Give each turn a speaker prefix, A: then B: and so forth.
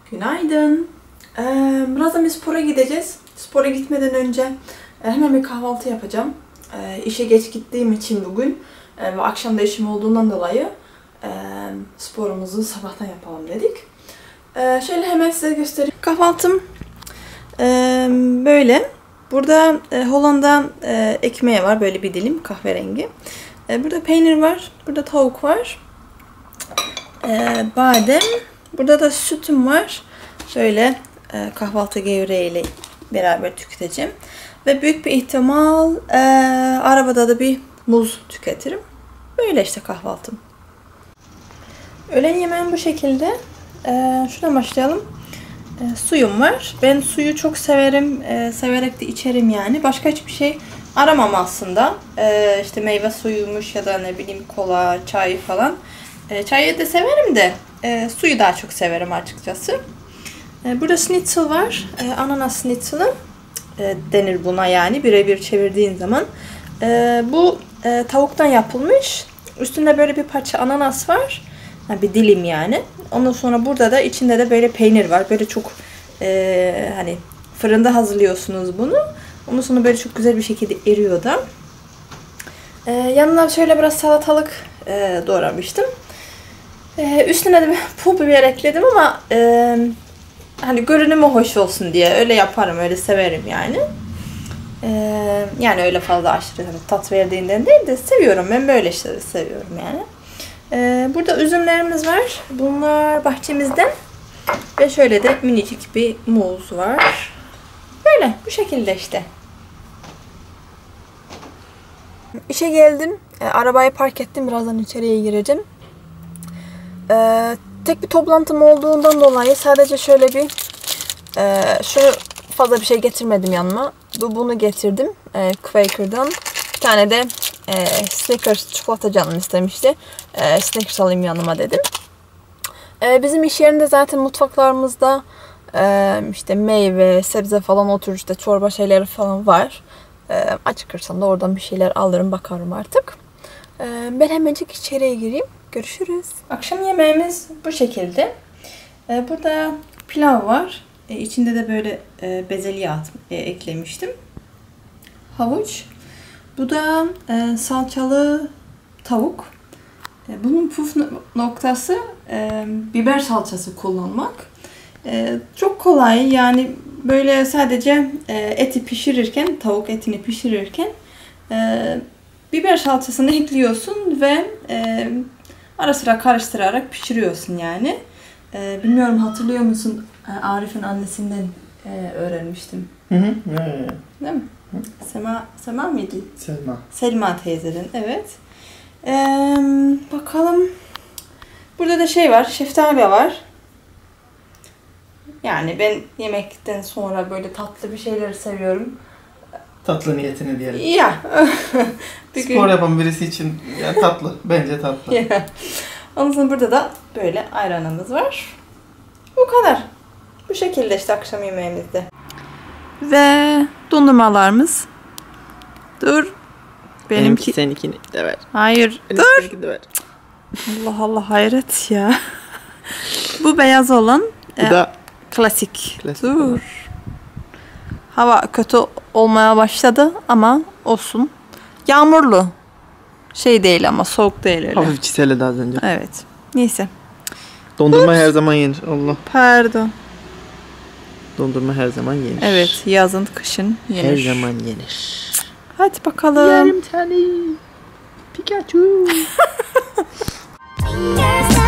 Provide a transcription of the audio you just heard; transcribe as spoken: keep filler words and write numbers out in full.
A: Günaydın. Ee, birazdan bir spora gideceğiz. Spora gitmeden önce e, hemen bir kahvaltı yapacağım. E, işe geç gittiğim için bugün e, ve akşam da işim olduğundan dolayı e, sporumuzu sabahtan yapalım dedik. E, şöyle hemen size göstereyim. Kahvaltım e, böyle. Burada e, Hollanda e, ekmeği var. Böyle bir dilim kahverengi. E, burada peynir var. Burada tavuk var. E, badem. Burada da sütüm var. Böyle e, kahvaltı gevreğiyle beraber tüketeceğim. Ve büyük bir ihtimal e, arabada da bir muz tüketirim. Böyle işte kahvaltım. Öğlen yemeğim bu şekilde. E, şuradan başlayalım. E, suyum var. Ben suyu çok severim. E, severek de içerim yani. Başka hiçbir şey aramam aslında. E, işte meyve suyuymuş ya da ne bileyim kola, çay falan. E, çayı da severim de e, suyu daha çok severim açıkçası. E, burada schnitzel var. E, ananas schnitzel'ı e, denir buna yani birebir çevirdiğin zaman. E, bu e, tavuktan yapılmış. Üstünde böyle bir parça ananas var. Ha, bir dilim yani. Ondan sonra burada da içinde de böyle peynir var. Böyle çok e, hani fırında hazırlıyorsunuz bunu. Ondan sonra böyle çok güzel bir şekilde eriyor da. E, yanına şöyle biraz salatalık e, doğramıştım. Ee, üstüne de pul biber ekledim ama e, hani görünümü hoş olsun diye öyle yaparım, öyle severim yani. Ee, yani öyle fazla aşırı hani tat verdiğinden değil de seviyorum, ben böyle şeyleri seviyorum yani. Ee, burada üzümlerimiz var, bunlar bahçemizden ve şöyle de minicik bir muz var. Böyle bu şekilde işte. İşe geldim, e, arabayı park ettim, birazdan içeriye gireceğim. Ee, tek bir toplantım olduğundan dolayı sadece şöyle bir e, şunu fazla bir şey getirmedim yanıma. Bu bunu getirdim e, Quaker'dan. Bir tane de e, Snickers çikolata canım istemişti. E, Snickers alayım yanıma dedim. E, bizim iş yerinde zaten mutfaklarımızda e, işte meyve, sebze falan o tür işte çorba şeyleri falan var. E, acıkırsam da oradan bir şeyler alırım, bakarım artık. E, ben hemencik içeriye gireyim. Görüşürüz. Akşam yemeğimiz bu şekilde. Ee, burada pilav var. Ee, içinde de böyle e, bezelye at, e, eklemiştim. Havuç. Bu da e, salçalı tavuk. E, bunun püf noktası e, biber salçası kullanmak. E, çok kolay yani böyle sadece e, eti pişirirken, tavuk etini pişirirken e, biber salçasını ekliyorsun ve e, ara sıra karıştırarak pişiriyorsun yani. Ee, bilmiyorum hatırlıyor musun? Arif'in annesinden e, öğrenmiştim.
B: Hı hı.
A: Değil mi? Hı. Sema, Sema mıydı?
B: Selma.
A: Selma teyzeden, evet. Ee, bakalım. Burada da şey var, şeftali var. Yani ben yemekten sonra böyle tatlı bir şeyleri seviyorum.
B: Tatlı niyetine diyelim.
A: Ya.
B: Spor yapan birisi için yani tatlı. Bence tatlı.
A: Ya. Ondan sonra burada da böyle ayranımız var. Bu kadar. Bu şekilde işte akşam yemeğimizde. Ve dondurmalarımız. Dur. Benimki.
B: Seninkini de ver.
A: Hayır.
B: Benimki
A: Dur.
B: seninkini de ver.
A: Allah Allah hayret ya. Bu beyaz olan.
B: Bu e, da
A: klasik.
B: klasik.
A: Dur.
B: Olan.
A: Hava kötü olmaya başladı ama olsun. Yağmurlu. Şey değil ama soğuk değil öyle.
B: Hafif çiseli daha az önce.
A: Evet. Neyse.
B: Dondurma Ups. Her zaman yenir. Allah.
A: Pardon.
B: Dondurma her zaman yenir.
A: Evet. Yazın, kışın yenir.
B: Her zaman yenir.
A: Hadi bakalım.
B: Yerim seni. Pikachu.